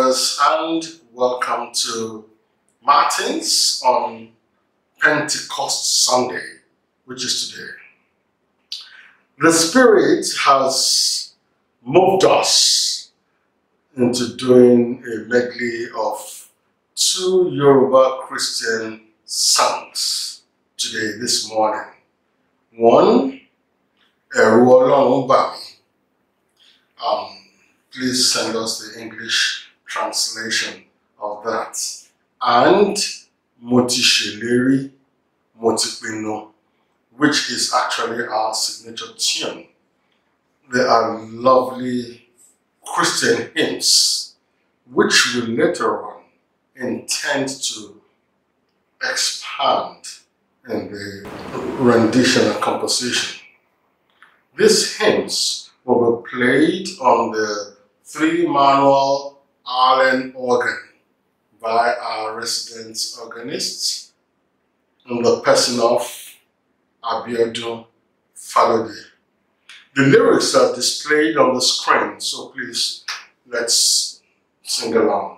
believers, and welcome to Martins on Pentecost Sunday, which is today. The Spirit has moved us into doing a medley of two Yoruba Christian songs today, this morning. One, Ẹ̀rù Ọlọ́run bà mí. Please send us the English translation of that. And Mo ti ṣèlérí, Mo ti pinnu, which is actually our signature tune. They are lovely Christian hymns, which we later on intend to expand in the rendition and composition. These hymns will be played on the 3-manual Allen organ by our resident organist in the person of Abiodun Falode. The lyrics are displayed on the screen, so please let's sing along.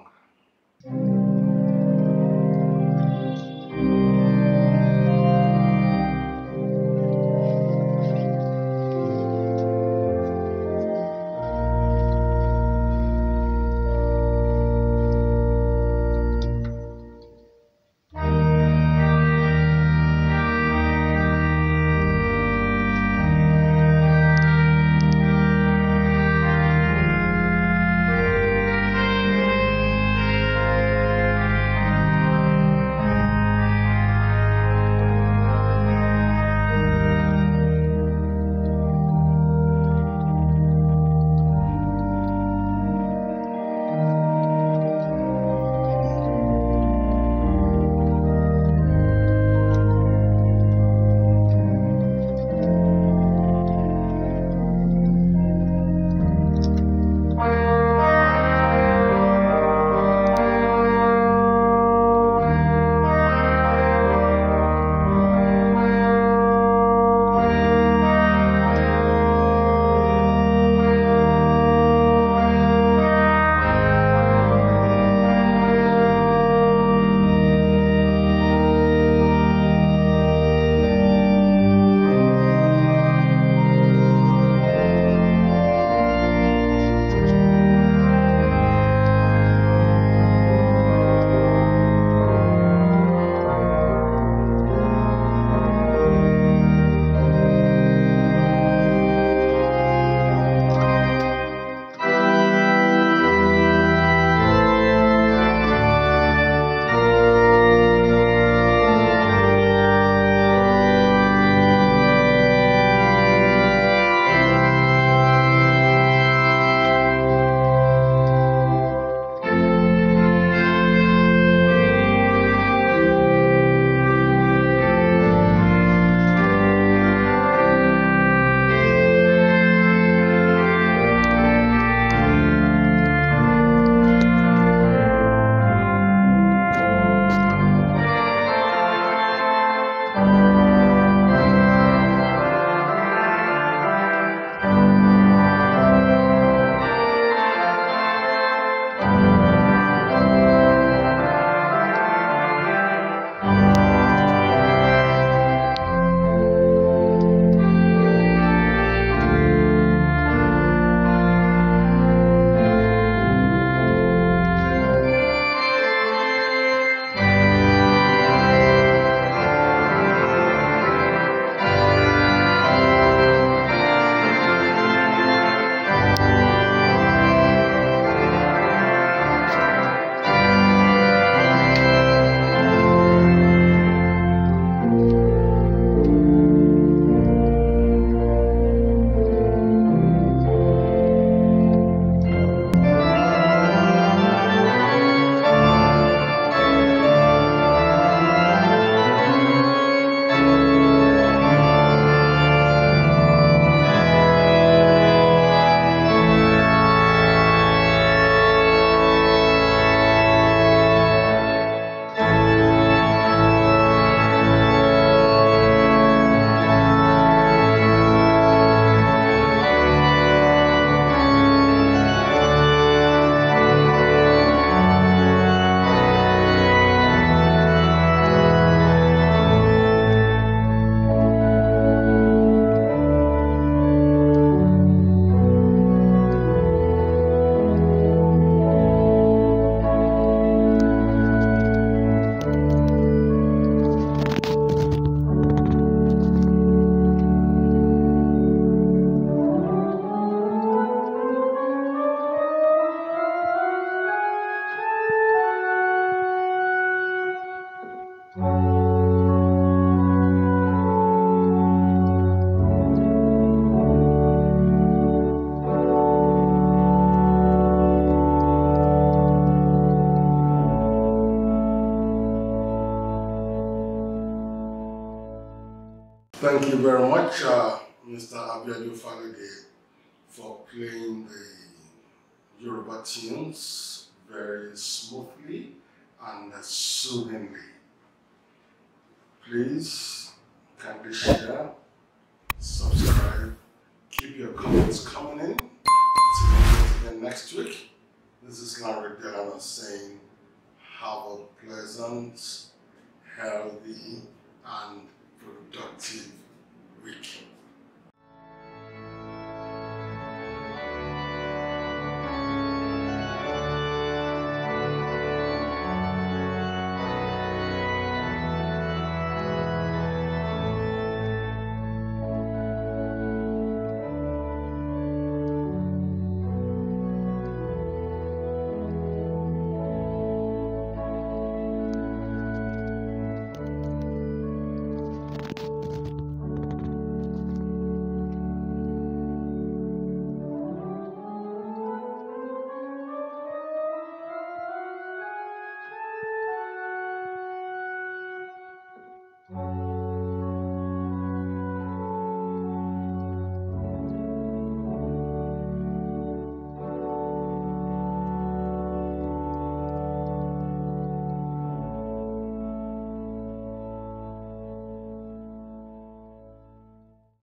Thank you very much, Mr. Abiodun Falode, for playing the Yoruba tunes very smoothly and soothingly. Please kindly share, subscribe, keep your comments coming in. Till we meet again next week. This is Larry Delano saying, have a pleasant, healthy, and productive